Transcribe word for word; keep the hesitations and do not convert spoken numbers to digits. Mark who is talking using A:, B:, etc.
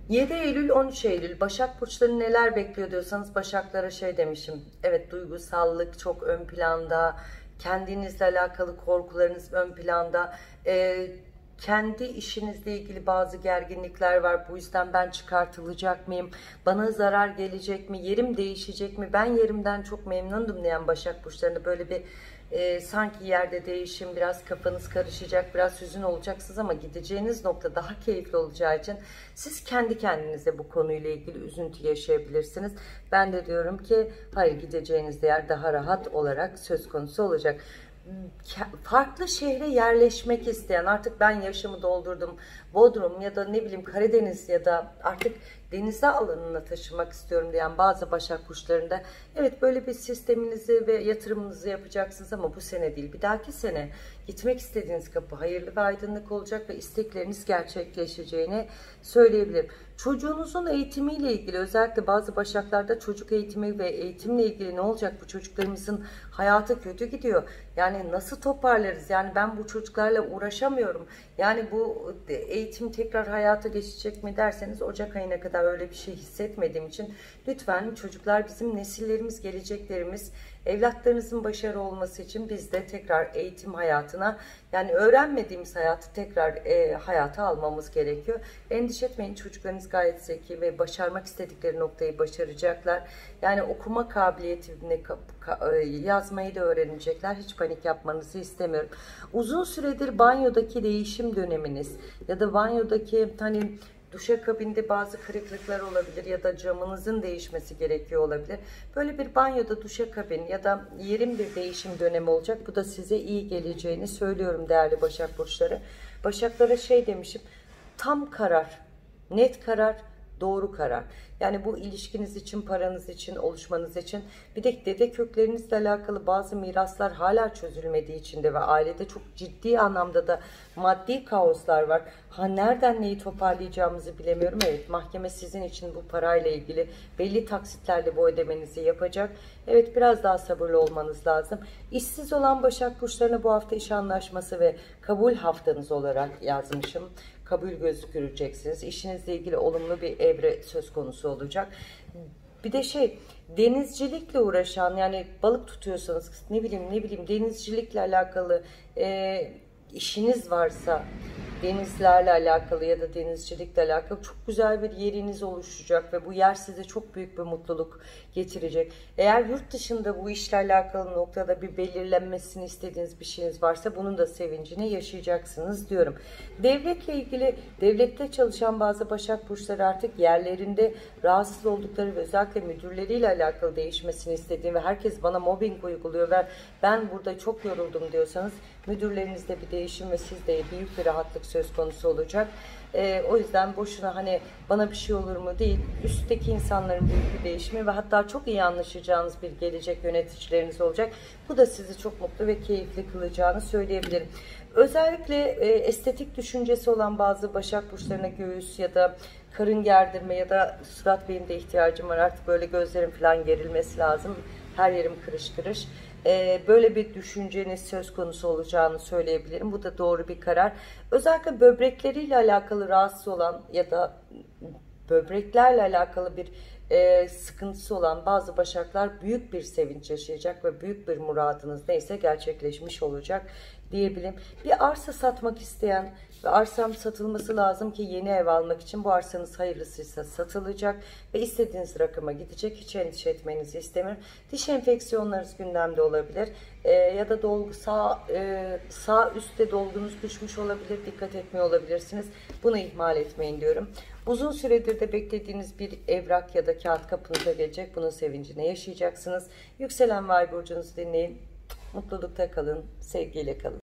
A: yedi Eylül on üç Eylül Başak Burçları neler bekliyor diyorsanız, Başaklara şey demişim. Evet, duygusallık çok ön planda. Kendinizle alakalı korkularınız ön planda. Ee, kendi işinizle ilgili bazı gerginlikler var. Bu yüzden ben çıkartılacak mıyım? Bana zarar gelecek mi? Yerim değişecek mi? Ben yerimden çok memnundum diyen Başak Burçlarında böyle bir e, sanki yerde değişim, biraz kafanız karışacak, biraz hüzün olacaksınız ama gideceğiniz nokta daha keyifli olacağı için siz kendi kendinize bu konuyla ilgili üzüntü yaşayabilirsiniz. Ben de diyorum ki hayır, gideceğiniz yer daha rahat olarak söz konusu olacak. Farklı şehre yerleşmek isteyen, artık ben yaşımı doldurdum, Bodrum ya da ne bileyim Karadeniz ya da artık denize alanına taşımak istiyorum diyen bazı Başak Burçlarında evet, böyle bir sisteminizi ve yatırımınızı yapacaksınız ama bu sene değil, bir dahaki sene gitmek istediğiniz kapı hayırlı ve aydınlık olacak ve istekleriniz gerçekleşeceğini söyleyebilirim. Çocuğunuzun eğitimiyle ilgili, özellikle bazı Başaklarda çocuk eğitimi ve eğitimle ilgili ne olacak, bu çocuklarımızın hayatı kötü gidiyor. Yani nasıl toparlarız? Yani ben bu çocuklarla uğraşamıyorum. Yani bu eğitim tekrar hayata geçecek mi derseniz, Ocak ayına kadar öyle bir şey hissetmediğim için lütfen, çocuklar bizim nesillerimiz, geleceklerimiz, evlatlarınızın başarılı olması için biz de tekrar eğitim hayatına, yani öğrenmediğimiz hayatı tekrar e, hayata almamız gerekiyor. Endişe etmeyin, çocuklarınız gayet zeki ve başarmak istedikleri noktayı başaracaklar. Yani okuma kabiliyetini yazmayı da öğrenecekler. Hiç panik yapmanızı istemiyorum. Uzun süredir banyodaki değişim döneminiz ya da banyodaki hani duşakabinde bazı kırıklıklar olabilir ya da camınızın değişmesi gerekiyor olabilir. Böyle bir banyoda duşakabin ya da yerin bir değişim dönemi olacak. Bu da size iyi geleceğini söylüyorum değerli Başak Burçları. Başaklara şey demişim, tam karar, net karar, doğru karar. Yani bu ilişkiniz için, paranız için, oluşmanız için, bir de dede köklerinizle alakalı bazı miraslar hala çözülmediği için de ve ailede çok ciddi anlamda da maddi kaoslar var. Ha, nereden neyi toparlayacağımızı bilemiyorum. Evet, mahkeme sizin için bu parayla ilgili belli taksitlerle bu ödemenizi yapacak. Evet, biraz daha sabırlı olmanız lazım. İşsiz olan Başak Burçlarına bu hafta iş anlaşması ve kabul haftanız olarak yazmışım. Kabul gözüküreceksiniz. İşinizle ilgili olumlu bir evre söz konusu olacak. Bir de şey, denizcilikle uğraşan, yani balık tutuyorsanız, ne bileyim ne bileyim denizcilikle alakalı e, işiniz varsa, denizlerle alakalı ya da denizcilikle alakalı çok güzel bir yeriniz oluşacak ve bu yer size çok büyük bir mutluluk getirecek. Eğer yurt dışında bu işle alakalı noktada bir belirlenmesini istediğiniz bir şeyiniz varsa, bunun da sevincini yaşayacaksınız diyorum. Devletle ilgili, devlette çalışan bazı Başak Burçları artık yerlerinde rahatsız oldukları ve özellikle müdürleriyle alakalı değişmesini istediğim ve herkes bana mobbing uyguluyor ve ben burada çok yoruldum diyorsanız, müdürlerinizde bir değişim ve sizde büyük bir rahatlık söz konusu olacak. Ee, o yüzden boşuna hani bana bir şey olur mu değil, üstteki insanların büyük bir değişimi ve hatta çok iyi anlaşacağınız bir gelecek yöneticileriniz olacak. Bu da sizi çok mutlu ve keyifli kılacağını söyleyebilirim. Özellikle e, estetik düşüncesi olan bazı Başak Burçlarına göğüs ya da karın gerdirme ya da surat benim de ihtiyacım var, artık böyle gözlerim falan gerilmesi lazım. Her yerim kırış kırış. Böyle bir düşünceniz söz konusu olacağını söyleyebilirim. Bu da doğru bir karar. Özellikle böbrekleriyle alakalı rahatsız olan ya da böbreklerle alakalı bir e, sıkıntısı olan bazı Başaklar büyük bir sevinç yaşayacak ve büyük bir muradınız neyse gerçekleşmiş olacak diyebilirim. Bir arsa satmak isteyen ve arsam satılması lazım ki yeni ev almak için, bu arsanız hayırlısıysa satılacak ve istediğiniz rakıma gidecek. Hiç endişe etmenizi istemiyorum. Diş enfeksiyonlarınız gündemde olabilir ee, ya da dolgu sağ e, sağ üstte dolgunuz düşmüş olabilir, dikkat etmiyor olabilirsiniz. Bunu ihmal etmeyin diyorum. Uzun süredir de beklediğiniz bir evrak ya da kağıt kapınıza gelecek. Bunun sevincini yaşayacaksınız. Yükselen Ay burcunuzu dinleyin. Mutlulukta kalın, sevgiyle kalın.